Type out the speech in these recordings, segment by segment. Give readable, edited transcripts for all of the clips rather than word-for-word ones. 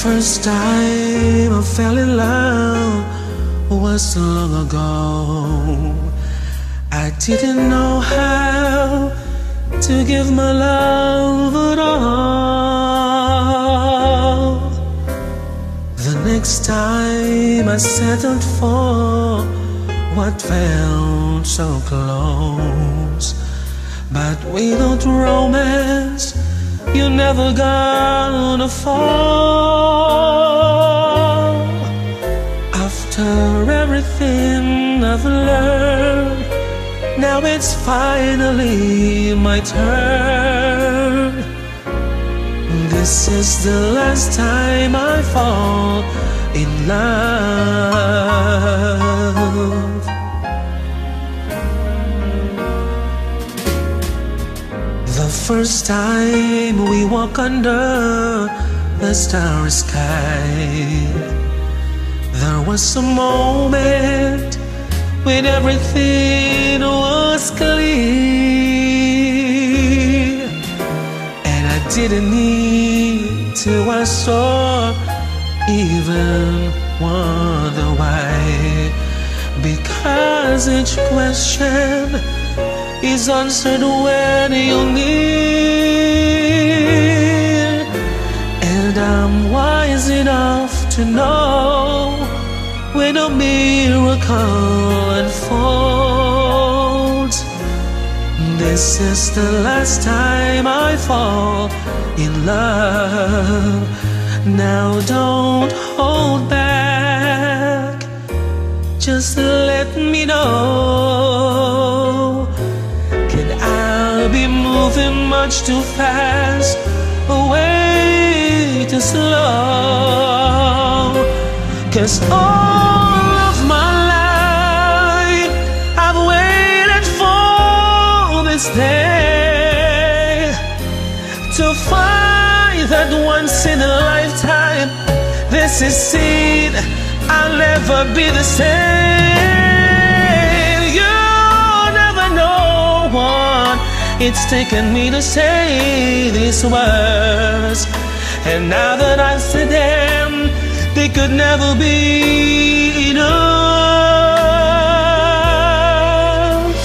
first time I fell in love was so long ago. I didn't know how to give my love at all. The next time I settled for what felt so close, but without romance you're never gonna fall. After everything I've learned, now it's finally my turn. This is the last time I fall in love. The first time we walk under the starry sky, there was a moment when everything was clear, and I didn't need to ask or even wonder why, because each question is answered when you're near. And I'm wise enough to know when a miracle unfolds. This is the last time I fall in love. Now don't hold back, just let me know. Can I be moving much too fast or way too slow? 'Cause all of my life I've waited for this day, to find that once in a lifetime this is it, I'll never be the same. You never know what it's taken me to say these words, and now that I've said them, they could never be enough.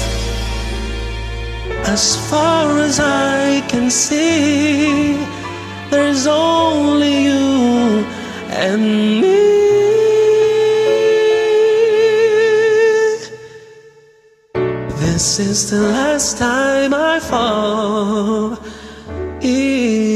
As far as I can see, there's only you and me. This is the last time I fall in